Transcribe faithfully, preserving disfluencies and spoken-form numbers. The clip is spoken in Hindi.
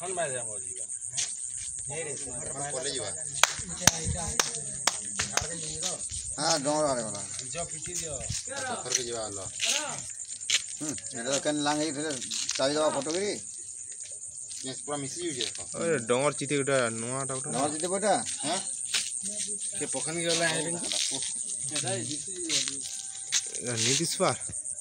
এখন বাইরে যাব ଯିବା ନେଇ रे ପଲେ ଯିବା हां डोंगर आरे वाला जो पिटी दियो पत्थर के ଯିବା हलो हम एटा कन लांगे फिर चाबी दवा फोटो करी ये पूरा मिसी जे अरे डोंगर चिते गोटा नुआ टा गोटा डोंगर चिते बोटा हां के पखन गेला आइलिन नीतीश पार